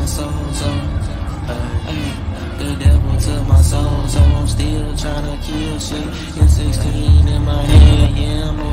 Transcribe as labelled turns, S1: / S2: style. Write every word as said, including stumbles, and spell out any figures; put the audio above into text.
S1: my soul, so ay, the devil took my soul, so I'm still tryna kill shit. It's sixteen in my head, yeah, I'm